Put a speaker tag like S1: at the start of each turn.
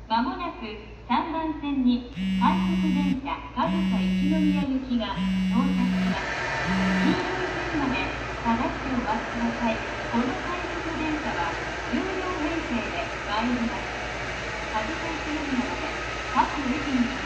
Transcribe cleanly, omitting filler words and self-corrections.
S1: まもなく3番線に快速電車上総一宮行きが到着します。黄色い線まで下がってお待ちください。この快速電車は10両編成で参ります。上総一宮まで各駅に